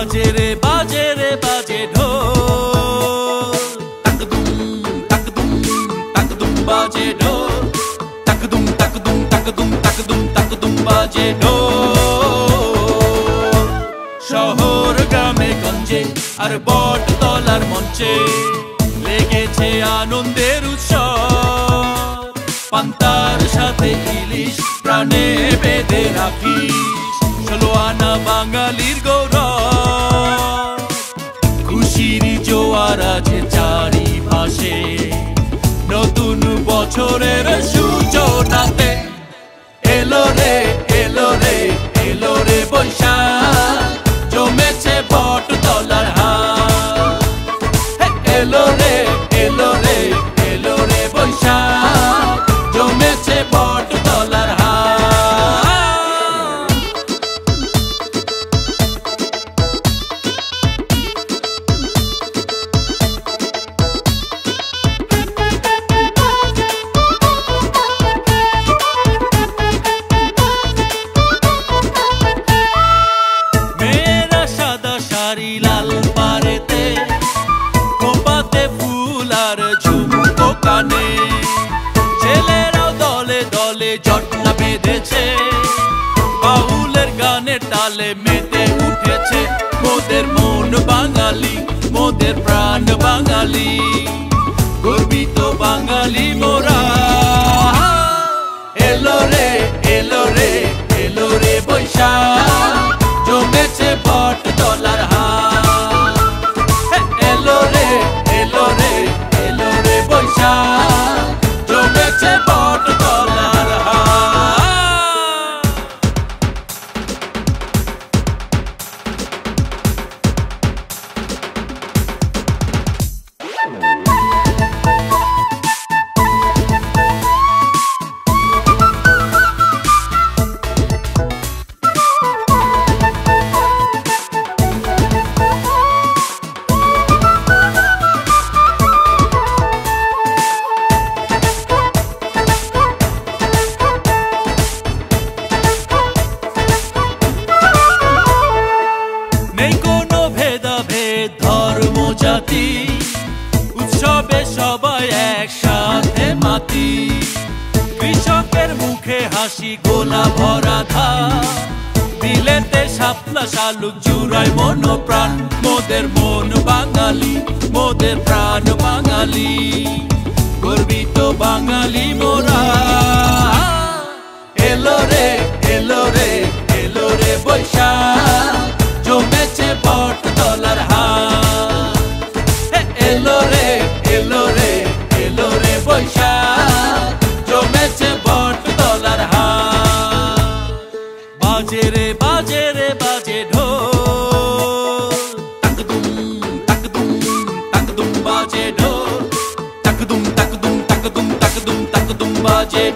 বাজে রে বাজে ঢোল, তাকদুম তাকদুম তাকদুম বাজে ঢোল, তাকদুম তাকদুম তাকদুম তাকদুম তাকদুম বাজে ঢোল। শহর গ্রামে গঞ্জে আর বটতলার মঞ্চে লেগেছে আনন্দের উৎসব। পান্তার সাথে ইলিশ প্রাণে বেঁধে রাখিস, 16 আনা বাঙালির গৌরব। খুশির জোয়ার আছে চারিপাশে, নতুন বছরের সূচনাতে। এলো রে এলো রে এলো রে বৈশাখ, জমেছে বটতলার হাট। এলো রে এলো রে এলো রে বৈশাখ, জমেছে বটতলার হাট। মেয়েরা সাদা শাড়ি লাল পাড়েতে, খোপাতে ফুল আর ঝুমকো কানে। ছেলেরাও দলে দলে জটলা বেঁধেছে, বাউলের গানের তালে মেতে উঠেছে। মোদের মন বাঙালি, মোদের প্রাণ বাঙালি, গর্বিত বাঙালি মোরা। এলো রে এলো রে এলো রে বৈশাখ, জমেছে বটতলার হাট। এলো রে এলো রে এলো রে বৈশাখ, জমেছে বটতলার হাট। নেই কোনো ভেদাভেদ ধর্ম জাতি, উৎসবে সবাই একসাথে মাতি। কৃষকের মুখে হাসি, গোলা ভরা ধান, বিলেতে শাপলা শালুক জুড়ায় মন প্রাণ। মোদের মন বাঙালি, মোদের প্রাণ বাঙালি, গর্বিত বাঙালি মোরা। এলো রে এলো রে এলো রে বৈশাখ, জমেছে বটতলার হাট। এলো রে এলো রে এলো রে বৈশাখ, জমেছে বটতলার হাট। বাজে রে বাজে ঢোল, তাকদুম তাকদুম তাকদুম বাজে ঢোল, তাকদুম তাকদুম তাকদুম তাকদুম তাকদুম বাজে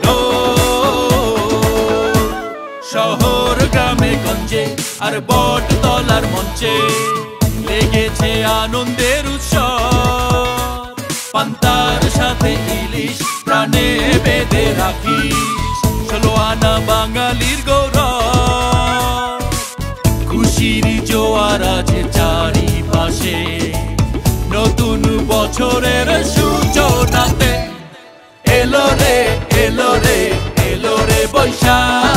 ঢোল। শহর গ্রামে গঞ্জে আর বটতলার মঞ্চে লেগেছে আনন্দের উৎসব। পান্তার সাথে ইলিশ প্রাণে বেঁধে রাখিস, 16 আনা বাঙালির গৌরব। খুশির জোয়ার আছে চারিপাশে, নতুন বছরের সূচনাতে। এলো রে এলো রে এলো রে বৈশাখ।